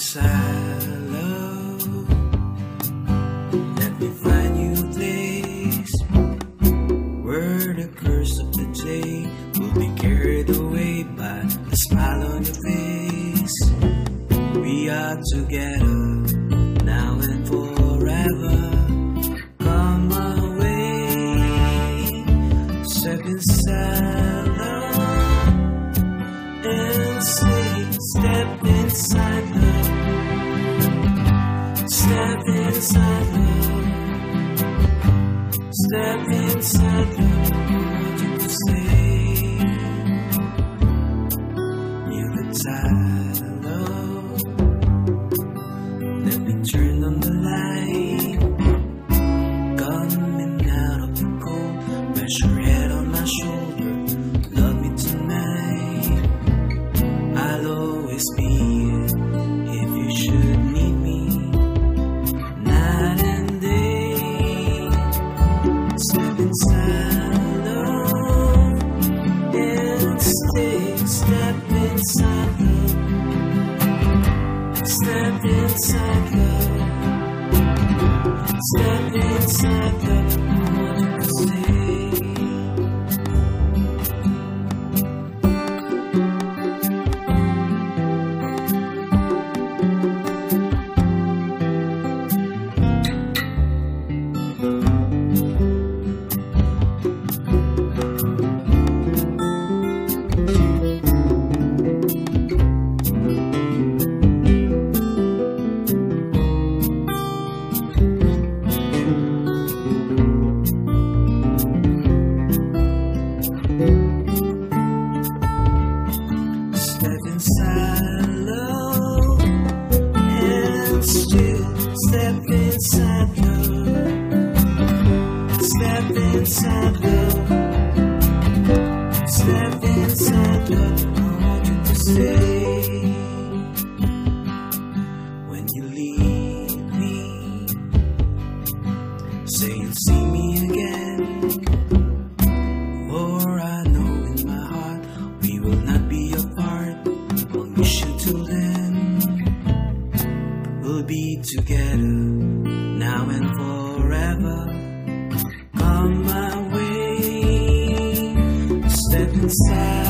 inside love. Let me find you a place where the curse of the day will be carried away by the smile on your face. We are together now and forever. Come away, step inside love and say, step inside love. Step inside love. Step inside love. What you say? You're the tide of love. Let me turn on the light. Coming out of the cold. Rest your head on my shoulder. Love me tonight. I'll always be here if you should need me. Night and day. Step inside love and stay. Step inside love. Step inside love. Step inside love. What you say? Step inside love and still step inside love. Step inside love. Step inside love. I want you to stay. When you leave me, say you'll see me again. For I know in my heart we will not be apart. I'll miss you till then. We'll be together now and forever. Come my way. Step inside